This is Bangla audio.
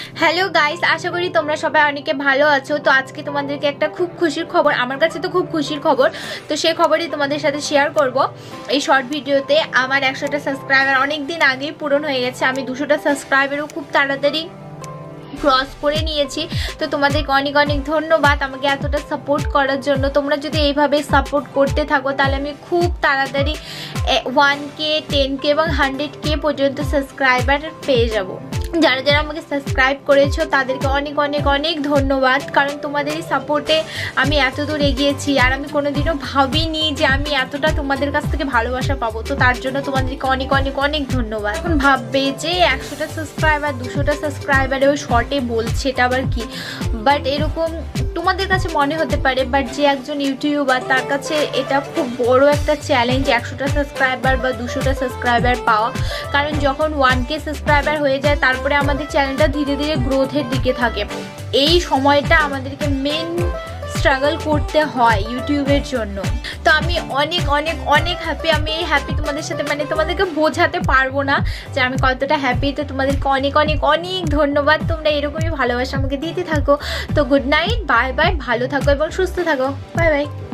হ্যালো গাইস, আশা করি তোমরা সবাই অনেকে ভালো আছো। তো আজকে তোমাদেরকে একটা খুব খুশির খবর, আমার কাছে তো খুব খুশির খবর, তো সেই খবরই তোমাদের সাথে শেয়ার করব এই শর্ট ভিডিওতে। আমার 100টা সাবস্ক্রাইবার অনেক দিন আগেই পূরণ হয়ে গেছে। আমি 200টা সাবস্ক্রাইবারও খুব তাড়াতাড়ি ক্রস করে নিয়েছি। তো তোমাদেরকে অনেক অনেক ধন্যবাদ আমাকে এতটা সাপোর্ট করার জন্য। তোমরা যদি এইভাবে সাপোর্ট করতে থাকো তাহলে আমি খুব তাড়াতাড়ি 1K 10K এবং 100K পর্যন্ত সাবস্ক্রাইবার পেয়ে যাব। যারা যারা আমাকে সাবস্ক্রাইব করেছো তাদেরকে অনেক অনেক অনেক ধন্যবাদ, কারণ তোমাদেরই সাপোর্টে আমি এত দূর এগিয়েছি। আর আমি কোনোদিনও ভাবিনি যে আমি এতটা তোমাদের কাছ থেকে ভালোবাসা পাবো। তো তার জন্য তোমাদেরকে অনেক অনেক অনেক ধন্যবাদ। এখন ভাববে যে 100টা সাবস্ক্রাইবার 200টা সাবস্ক্রাইবারেও শর্টে বলছে, এটা আবার কি? বাট এরকম তোমাদের কাছে মনে হতে পারে, বাট যে একজন ইউটিউবার তার কাছে এটা খুব বড় একটা চ্যালেঞ্জ 100টা সাবস্ক্রাইবার বা 200টা সাবস্ক্রাইবার পাওয়া। কারণ যখন 1K সাবস্ক্রাইবার হয়ে যায় তারপরে আমাদের চ্যানেলটা ধীরে ধীরে গ্রোথের দিকে থাকে। এই সময়টা আমাদেরকে মেন স্ট্রাগল করতে হয় ইউটিউবের জন্য। তো আমি অনেক অনেক অনেক হ্যাপি। আমি এই হ্যাপি তোমাদের সাথে তোমাদেরকে বোঝাতে পারবো না যে আমি কতটা হ্যাপি। তো তোমাদেরকে অনেক অনেক অনেক ধন্যবাদ। তোমরা এরকমই ভালোবাসা আমাকে দিতে থাকো। তো গুড নাইট, বাই বাই, ভালো থাকো এবং সুস্থ থাকো। Bye by.